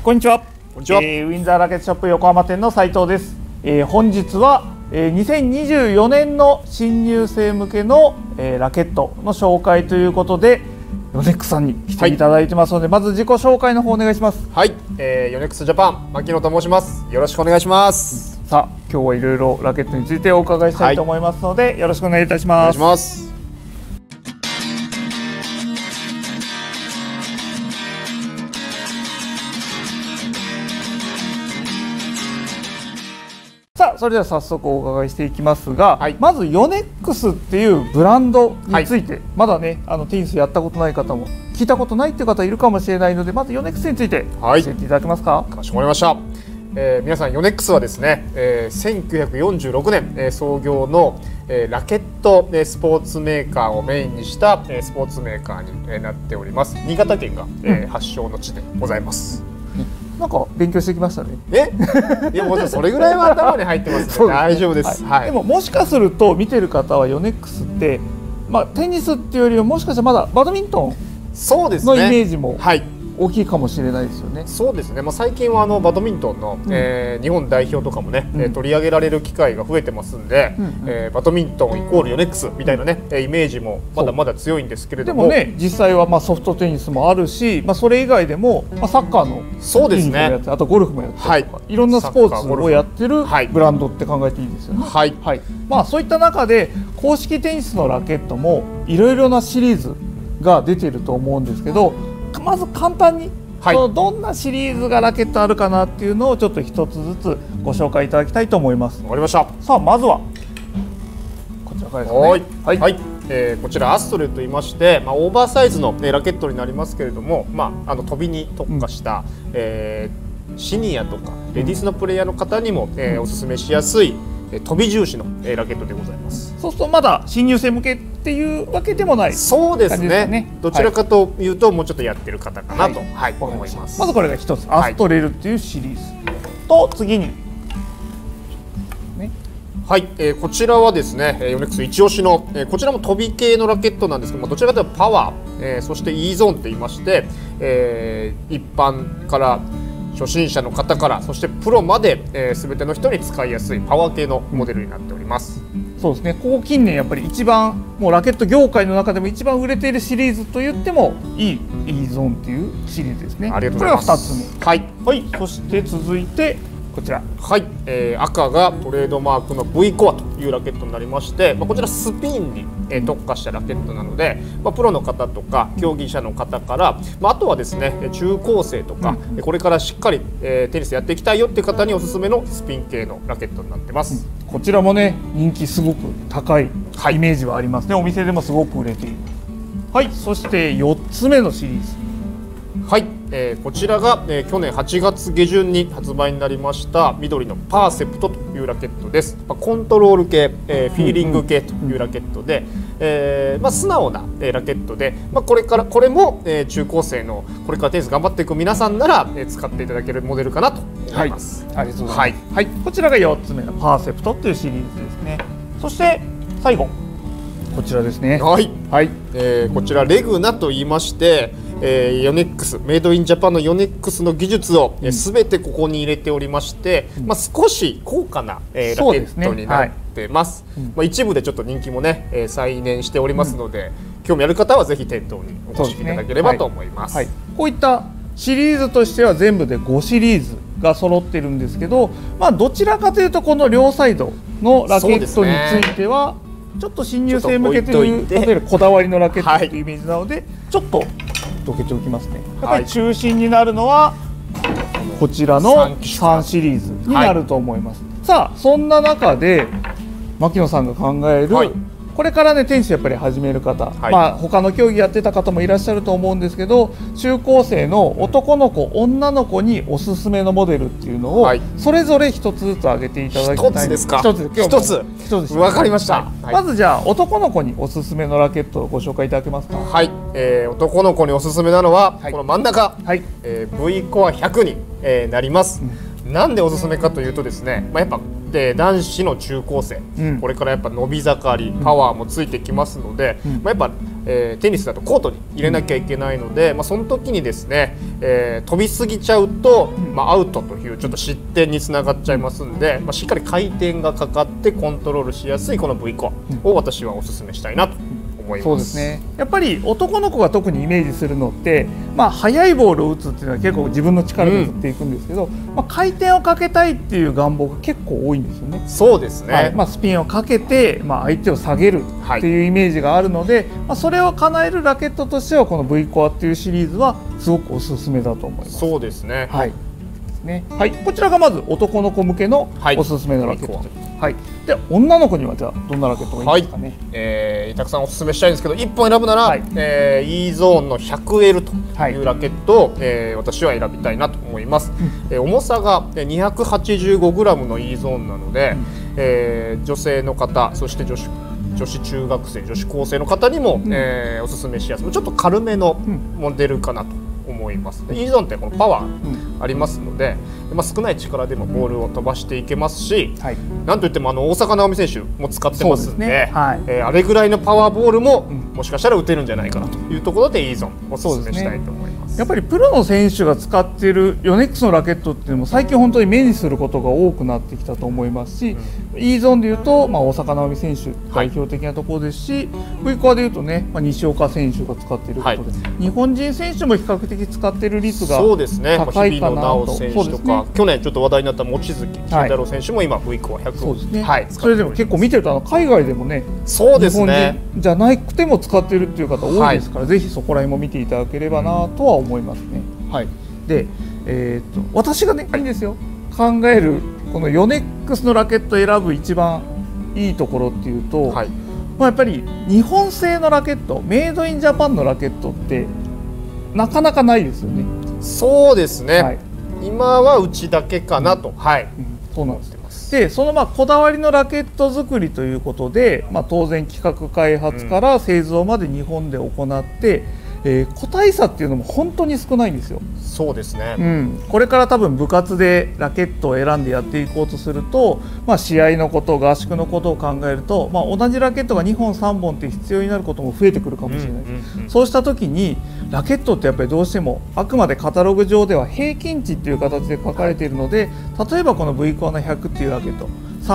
こんにちは。 こんにちは。 ウィンザーラケットショップ横浜店の斉藤です。本日は、2024年の新入生向けの、ラケットの紹介ということでヨネックスさんに来ていただいてますので、まず自己紹介の方お願いします。 はい、ヨネックスジャパン牧野と申します。よろしくお願いします。 さあ、今日はいろいろラケットについてお伺いしたいと思いますので、よろしくお願いいたします。 お願いします。 さあ、それでは早速お伺いしていきますが、 はい、 まずヨネックスっていうブランドについて、はい、まだねテニスやったことない方も聞いたことないっていう方いるかもしれないので、まずヨネックスについて教えていただけますか。 かしこまりました。皆さん、ヨネックスはですね、1946年、創業の、ラケット、スポーツメーカーをメインにした、スポーツメーカーに、なっております。新潟県が、発祥の地でございます。 なんか勉強してきましたね。 いや、もちろんそれぐらいは頭に入ってますね。大丈夫です。 はい、でももしかすると見てる方はヨネックスって、テニスっていうよりはもしかしたらまだバドミントンのイメージも大きいかもしれないですよね。 そうですね。最近はバドミントンの、日本代表とかもね、取り上げられる機会が増えてますんで、バドミントンイコールヨネックスみたいなね、イメージもまだまだ強いんですけれども、 でもね、実際はソフトテニスもあるし、それ以外でもサッカーのそうですね、 あとゴルフもやってるとか、いろんなスポーツをやってるブランドって考えていいですよね。 はい、 はい、そういった中で公式テニスのラケットもいろいろなシリーズが出てると思うんですけど、まず簡単にどんなシリーズがラケットあるかなっていうのをちょっと一つずつご紹介いただきたいと思います。 わかりました。 さあ、まずはこちらからですね。 はい、こちらアストレと言いまして、オーバーサイズの、ラケットになりますけれども、飛びに特化した、シニアとかレディースのプレイヤーの方にも、おすすめしやすい飛び重視のラケットでございます。 そうするとまだ新入生向けっていうわけでもない。 そうですね。どちらかというと、もうちょっとやってる方かなと思います。 まずこれが一つ、アストレルっていうシリーズと、次にはい、こちらはですね、ヨネックス一押しの、こちらも飛び系のラケットなんですけども、どちらかというとパワー、そして E ゾーンと言いまして、一般から初心者の方からそしてプロまで、全ての人に使いやすいパワー系のモデルになっております。 そうですね。ここ近年やっぱり一番もうラケット業界の中でも一番売れているシリーズと言ってもいい E ゾーンっていうシリーズですね。 ありがとうございます。 これが2つ目。はい。そして続いてこちら。 はい、赤がトレードマークの V コアというラケットになりまして、こちらスピンに、特化したラケットなので、プロの方とか競技者の方から、あとはですね中高生とか、これからしっかり、テニスやっていきたいよっていう方におすすめのスピン系のラケットになってます。 こちらもね、人気すごく高いイメージはありますね。お店でもすごく売れている。はい、そして4つ目のシリーズ。 はい、こちらが、去年8月下旬に発売になりました緑のパーセプトというラケットです。コントロール系、フィーリング系というラケットで、素直な、ラケットで、これも、中高生のこれからテニス頑張っていく皆さんなら、使っていただけるモデルかなと思います。 ありがとうございます。はい、こちらが4つ目のパーセプトというシリーズですね。そして最後こちらですね。 はい、こちらレグナと言いまして、ヨネックスメイドインジャパンのヨネックスの技術をすべてここに入れておりまして、少し高価な、ラケットになってます。一部でちょっと人気もね、再燃しておりますので、興味ある方はぜひ店頭にお越しいただければと思います。 こういったシリーズとしては全部で5シリーズが揃ってるんですけど、どちらかというとこの両サイドのラケットについてはちょっと新入生向けというこだわりのラケットというイメージなので、ちょっとどけておきますね。やっぱり中心になるのはこちらの3シリーズになると思います。さあ、そんな中で牧野さんが考える、これからねテニスやっぱり始める方、他の競技やってた方もいらっしゃると思うんですけど、中高生の男の子女の子におすすめのモデルっていうのをそれぞれ一つずつ挙げていただきたい。 一つですか。 一つわかりました。 まずじゃあ男の子におすすめのラケットをご紹介いただけますか。 はい、男の子におすすめなのは、この真ん中、V コア100に、なります。なんでおすすめかというとですね、やっぱ男子の中高生、これからやっぱ伸び盛り、パワーもついてきますので、やっぱテニスだとコートに入れなきゃいけないので、その時にですね、飛びすぎちゃうと、アウトというちょっと失点につながっちゃいますんで、しっかり回転がかかってコントロールしやすいこの V コアを私はおすすめしたいなと思います。 そうですね。やっぱり男の子が特にイメージするのって、速いボールを打つっていうのは結構自分の力で打っていくんですけど、回転をかけたいっていう願望が結構多いんですよね。 そうですね。 スピンをかけて、相手を下げるっていうイメージがあるので、それを叶えるラケットとしてはこの V コアっていうシリーズはすごくおすすめだと思います。 そうですね。 はい。はい、こちらがまず男の子向けのおすすめのラケット、はい、で女の子にはじゃあどんなラケットがいいですかね。 たくさんおすすめしたいんですけど、1本選ぶなら、E ゾーンの 100L というラケットを、私は選びたいなと思います。重さが 285g の E ゾーンなので、女性の方、そして女子中学生、女子高生の方にも、おすすめしやすい、ちょっと軽めのモデルかなと思います。E ゾーンってこのパワーありますので、少ない力でもボールを飛ばしていけますし、なんといっても大坂なおみ選手も使ってますので、あれぐらいのパワーボールももしかしたら打てるんじゃないかなというところで E ゾーンおすすめしたいと思います。 やっぱりプロの選手が使っているヨネックスのラケットっていうのも最近本当に目にすることが多くなってきたと思いますし、E ゾーンでいうと、大坂なおみ選手代表的なところですし、V コアでいうとね、西岡選手が使っていることで、日本人選手も比較的使っている率が高いかなと。 選手とか、去年ちょっと話題になった望月慎太郎選手も今 V コア100を、 それでも結構見てると海外でもね、 そうですね、 日本人じゃなくても使っているっていう方多いですから、ぜひそこら辺も見ていただければなとは思いますね。で、私がね、いいんですよ、考えるこのヨネックスのラケットを選ぶ一番いいところっていうと、やっぱり日本製のラケット、メイドインジャパンのラケットってなかなかないですよね。 そうですね、今はうちだけかなと、 そうなんですよ。でそのこだわりのラケット作りということで、当然企画開発から製造まで日本で行って、個体差っていうのも本当に少ないんですよ。 そうですね、 これから多分部活でラケットを選んでやっていこうとすると、試合のこと、合宿のことを考えると、同じラケットが2本3本って必要になることも増えてくるかもしれない。そうした時にラケットってやっぱりどうしてもあくまでカタログ上では平均値っていう形で書かれているので、例えばこの V コアの100っていうラケット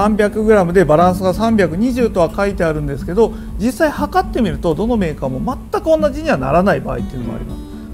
300g でバランスが320とは書いてあるんですけど、実際測ってみるとどのメーカーも全く同じにはならない場合っていうのもあります。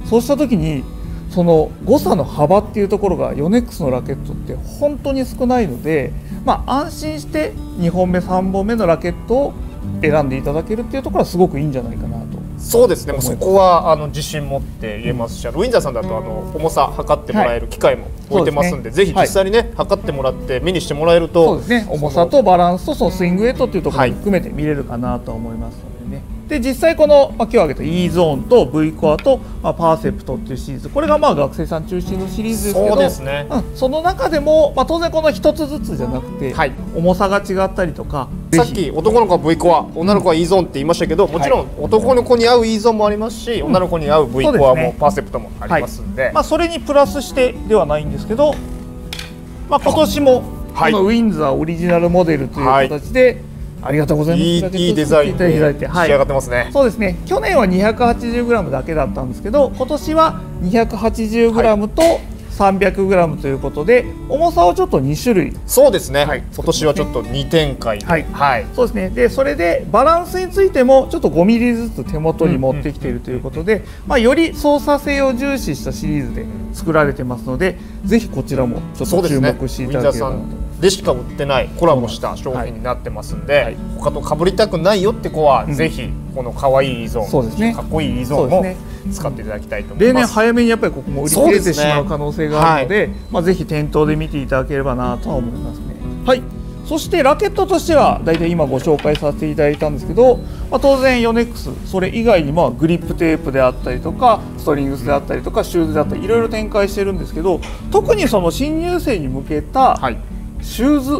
そうした時にその誤差の幅っていうところがヨネックスのラケットって本当に少ないので、安心して2本目3本目のラケットを選んでいただけるっていうところはすごくいいんじゃないかなと。 そうですね、そこは自信持って言えますし、ウィンザーさんだと重さ測ってもらえる機械も置いてますんで、ぜひ実際にね、測ってもらって目にしてもらえると、 そうですね、重さとバランスとそのスイングウェイトっていうところも含めて見れるかなと思いますのでね。で実際この、今日挙げた E ゾーンと V コアと、パーセプトっていうシリーズ、これが学生さん中心のシリーズですけど、 そうですね、 その中でも、当然この一つずつじゃなくて、重さが違ったりとか、 さっき男の子は V コア、女の子は E ゾーンって言いましたけど、もちろん男の子に合う E ゾーンもありますし、女の子に合う V コアもパーセプトもありますんで、 それにプラスしてではないんですけど、今年もこのウィンザーオリジナルモデルという形で、ありがとうございます。 いいデザインで仕上がってますね。 そうですね。去年は 280g だけだったんですけど、今年は 280g と 300g ということで、重さをちょっと2種類。 そうですね。今年はちょっと2展開で、 そうですね。でそれでバランスについてもちょっと5ミリずつ手元に持ってきているということで、より操作性を重視したシリーズで作られてますので、ぜひこちらもちょっと注目していただければなと。 でしか売ってないコラボした商品になってますんで、他と被りたくないよって子は、ぜひこの可愛いEゾーン、かっこいいEゾーンも使っていただきたいと思います。 例年早めにやっぱりここも売り切れてしまう可能性があるので、ぜひ店頭で見ていただければなとは思いますね。そしてラケットとしては大体今ご紹介させていただいたんですけど、当然ヨネックスそれ以外にもグリップテープであったりとかストリングスであったりとかシューズであったりいろいろ展開してるんですけど、特にその新入生に向けたシューズ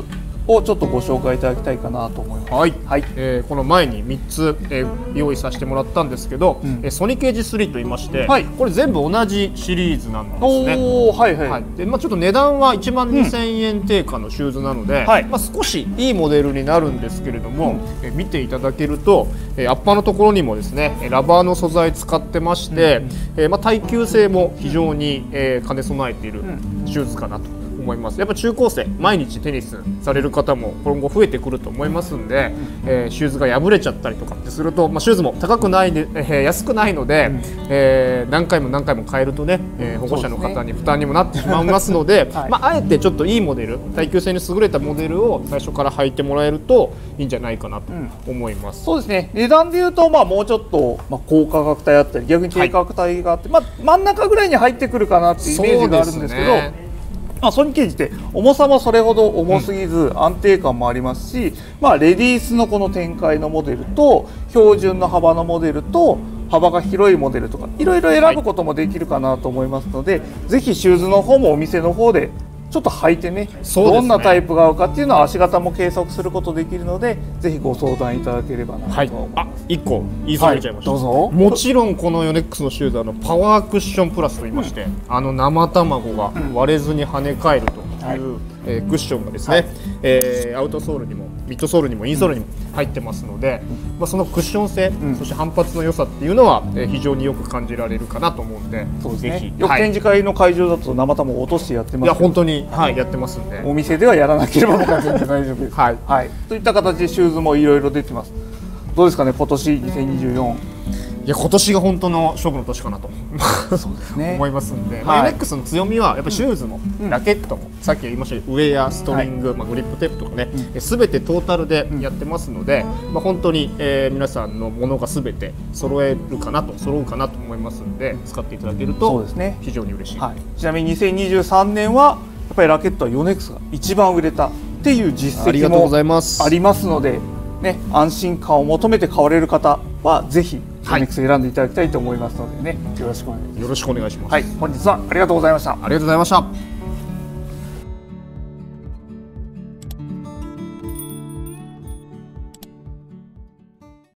をちょっとご紹介いただきたいかなと思います。 はい、 はい、 この前に3つ、用意させてもらったんですけど、ソニケージ3と言いまして、 はい、 これ全部同じシリーズなんですね。 はいはい、 でちょっと値段は1万2000円定価のシューズなので、少しいいモデルになるんですけれども、見ていただけると、アッパーのところにもですねラバーの素材使ってまして、耐久性も非常に、兼ね備えているシューズかなと思います。やっぱ中高生毎日テニスされる方も今後増えてくると思いますんで、シューズが破れちゃったりとかってすると、シューズも高くないで、安くないので、何回も何回も買えるとね、保護者の方に負担にもなってしまいますので、あえてちょっといいモデル、耐久性に優れたモデルを最初から履いてもらえるといいんじゃないかなと思います。 そうですね。値段でいうともうちょっと高価格帯あったり逆に低価格帯があって、真ん中ぐらいに入ってくるかなっていうイメージがあるんですけど、ソニケージって重さもそれほど重すぎず安定感もありますし、レディースのこの展開のモデルと標準の幅のモデルと幅が広いモデルとかいろいろ選ぶこともできるかなと思いますので、ぜひシューズの方もお店の方でちょっと履いてね、どんなタイプが合うかっていうのは足型も計測することできるので、ぜひご相談いただければなと思います。 1個言いそびれちゃいました。どうぞ。もちろんこのヨネックスのシューズパワークッションプラスと言いまして、生卵が割れずに跳ね返るという、クッションがですね、アウトソールにもミッドソールにもインソールにも入ってますので、そのクッション性、そして反発の良さっていうのは、非常によく感じられるかなと思うんで、ぜひよく展示会の会場だと生卵を落としてやってます。 いや本当に、やってますんで、 お店ではやらなければ僕は全然大丈夫です。といった形でシューズもいろいろ出てます。どうですかね、今年2024。 いや今年が本当の勝負の年かなとそうですね思いますんで、ヨネックスの強みはやっぱシューズも、ラケットもさっき言いましたようにウェア、ストリング、グリップテープとかね、すべてトータルでやってますので、本当に、皆さんのものがすべて揃うかなと思いますので、使っていただけると非常に嬉しい。 ちなみに2023年はやっぱりラケットはヨネックスが一番売れたっていう実績もありますので、安心感を求めて買われる方はぜひヨネックス選んでいただきたいと思いますのでね、よろしくお願いします。 よろしくお願いします。 本日はありがとうございました。 ありがとうございました。